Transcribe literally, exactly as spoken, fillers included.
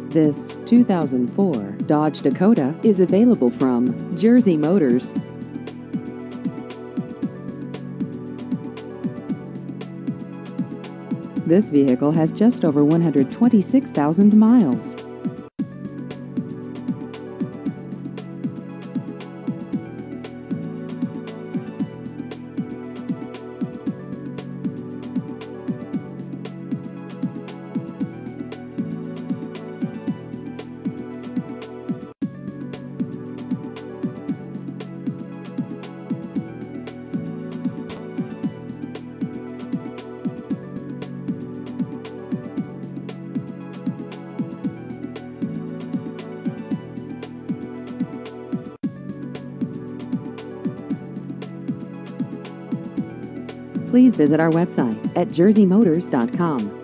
This two thousand four Dodge Dakota is available from Jersey Motors. This vehicle has just over one hundred twenty-six thousand miles. Please visit our website at jersey motors dot com.